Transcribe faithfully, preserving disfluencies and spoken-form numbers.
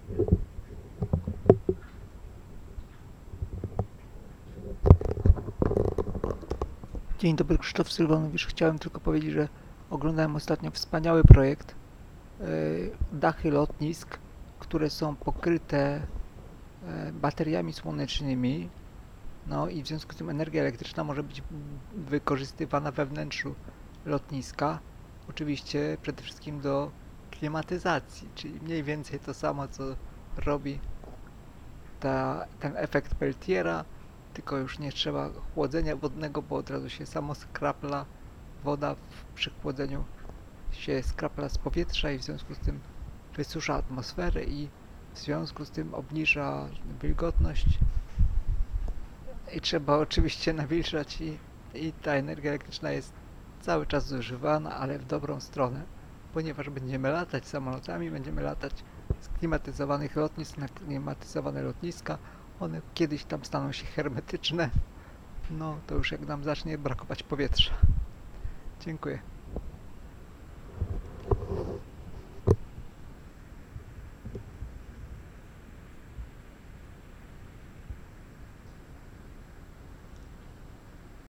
Dzień dobry, Krzysztof Sylwanowicz. Chciałem tylko powiedzieć, że oglądałem ostatnio wspaniały projekt yy, dachy lotnisk, które są pokryte yy, bateriami słonecznymi. No i w związku z tym energia elektryczna może być wykorzystywana we wnętrzu lotniska. Oczywiście przede wszystkim do klimatyzacji, czyli mniej więcej to samo, co robi ta, ten efekt Peltiera, tylko już nie trzeba chłodzenia wodnego, bo od razu się samo skrapla woda w, przy chłodzeniu się skrapla z powietrza i w związku z tym wysusza atmosferę i w związku z tym obniża wilgotność i trzeba oczywiście nawilżać i, i ta energia elektryczna jest cały czas zużywana, ale w dobrą stronę, ponieważ będziemy latać samolotami, będziemy latać z klimatyzowanych lotnisk na klimatyzowane lotniska. One kiedyś tam staną się hermetyczne, no to już jak nam zacznie brakować powietrza. Dziękuję.